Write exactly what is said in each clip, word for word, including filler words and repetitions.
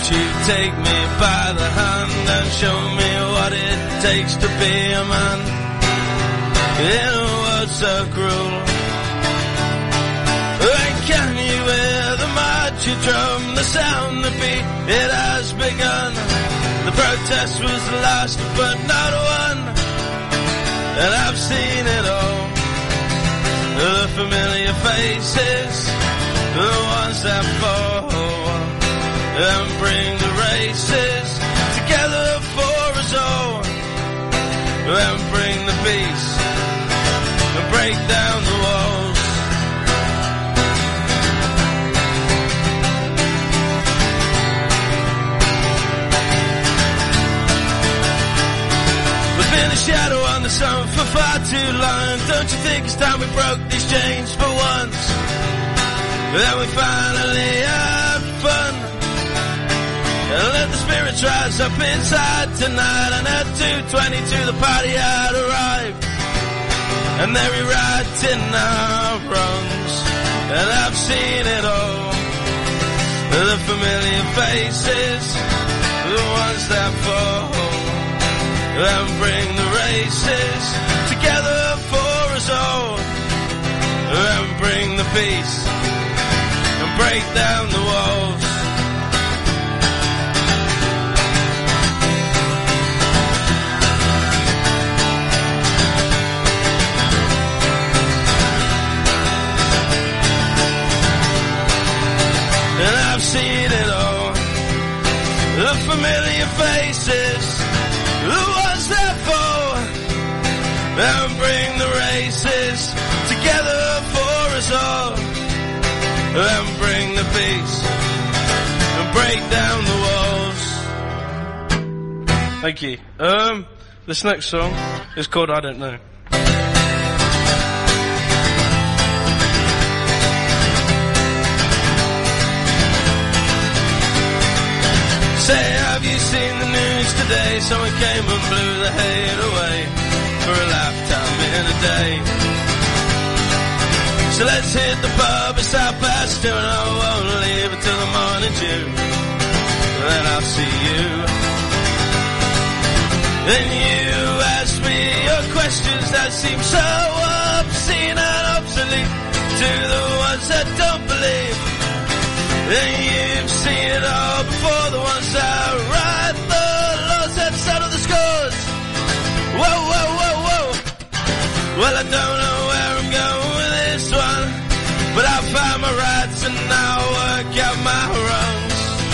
you take me by the hand and show me what it takes to be a man in a world so cruel. And can you hear the marching drum, the sound, the beat, it has begun. The protest was the last but not one, and I've seen it all. The familiar faces, the ones that fall and bring the races together for us all, and bring the peace and break down the walls. We've been a shadow on the sun for far too long. Don't you think it's time we broke these chains for once? Then we finally had fun, and let the spirits rise up inside tonight. And at two twenty-two the party had arrived, and they're rewriting our wrongs, and I've seen it all. The familiar faces, the ones that fall and bring the races together for us all, and bring the peace and break down the walls. And I've seen it all. The familiar faces, the ones that fall and bring the races together for us all, and bring the peace and break down the walls. Thank you. Um, this next song is called I Don't Know. Say, have you seen the news today? Someone came and blew the hate away for a lifetime in a day. So let's hit the pub, it's half past two, and I won't leave until the morning dew. Then I'll see you. Then you ask me your questions that seem so obscene and obsolete to the ones that don't believe. Then you've seen it all before, the ones that write the laws that settle the scores. Whoa, whoa, whoa, whoa. Well, I don't know where I'm going with this one, but I'll find my rights and I'll work out my wrongs.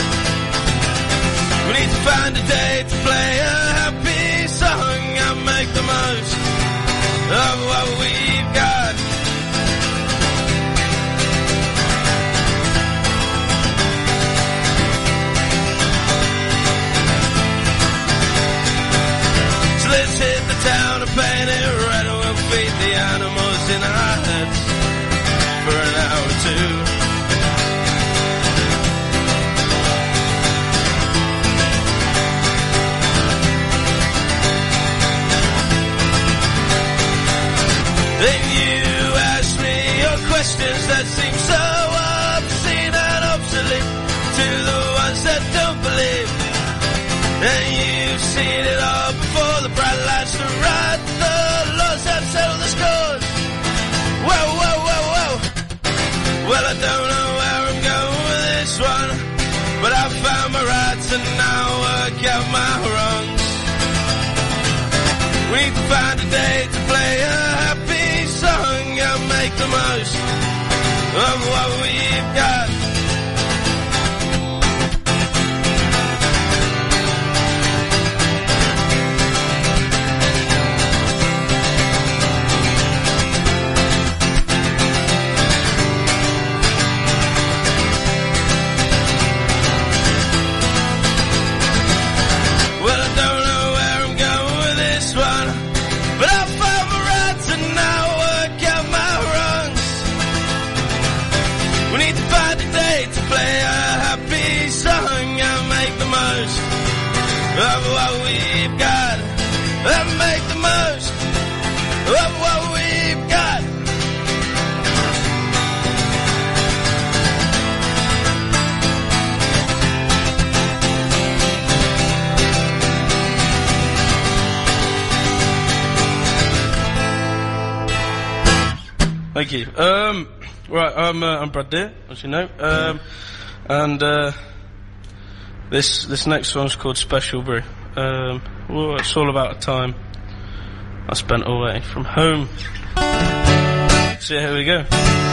We need to find a day to play a happy song and make the most of what we've got. Let's hit the town and paint it red, and we'll feed the animals in our heads for an hour or two. Then you ask me your questions that seem so obscene and obsolete to the ones that don't believe. And you've seen it all before, the bright lights to write the laws that settle the scores. Whoa, whoa, whoa, whoa. Well, I don't know where I'm going with this one, but I found my rights and now work out my wrongs. We need to find a day to play a happy song and make the most of what we've got. Of what we've got, and make the most of what we've got. Thank you. Um, right, I'm, uh, I'm Brad Deer, as you know, um, and uh, this this next one's called Special Brew. Um, well, it's all about a time I spent away from home. So yeah, here we go.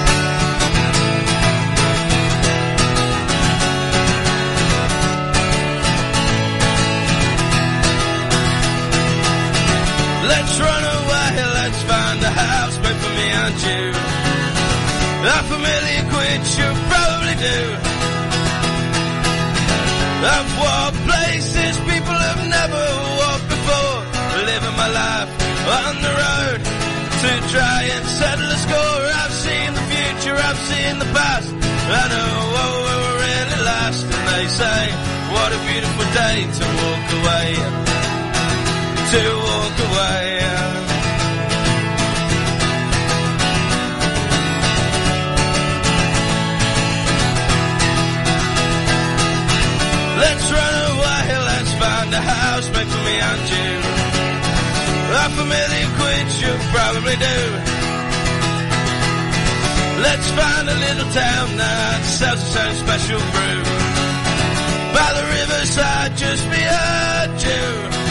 Let's run away, let's find a house made for me and you. A familiar quid you'll probably do. I've walked places people have never walked before. Living my life on the road to try and settle a score. I've seen the future, I've seen the past. I know what we were really last. And they say, what a beautiful day to walk away. To walk away. Let's run away, let's find a house made for me and you. A familiar quid you'll probably do. Let's find a little town that sells its own special brew. By the riverside just beyond you.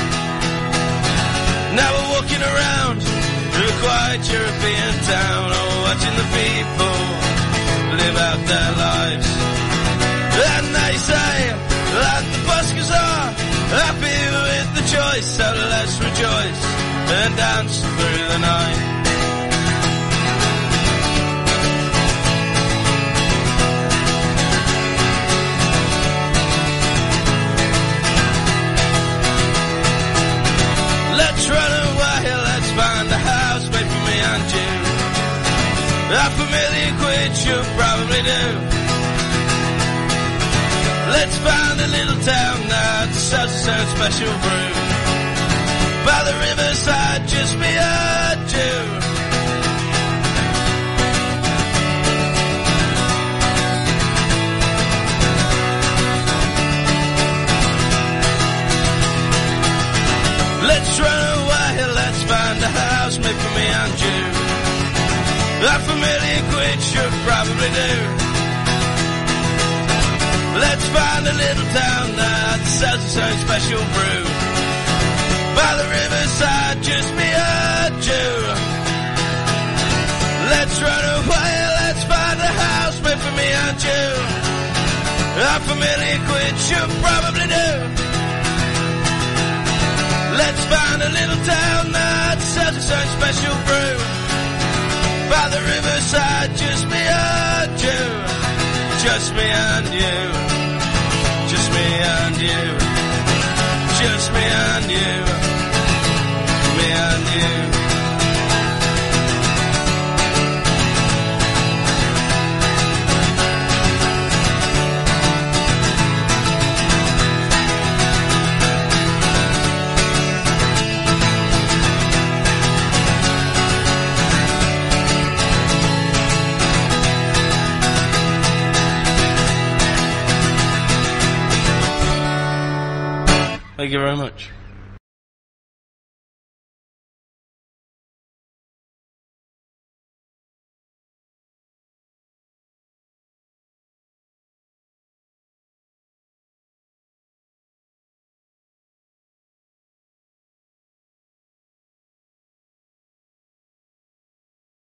Now we're walking around through a quiet European town, oh, watching the people live out their lives. And they say that the buskers are happy with the choice, so let's rejoice and dance through the night. Let's run away, let's find a house made for me and you. A familiar quid you'll probably do. Let's find a little town that sells its own special brew. By the riverside just beyond you. Let's run away, let's find a house made for me and you. A familiar quid should probably do. Let's find a little town that sells its own special brew. By the riverside just beyond you. Let's run away, let's find a house made for me and you. A familiar quid should probably do. Let's find a little town that sells its own special brew. By the riverside just beyond you. Just me and you. Just me and you. Just me and you. Me and you. Thank you very much.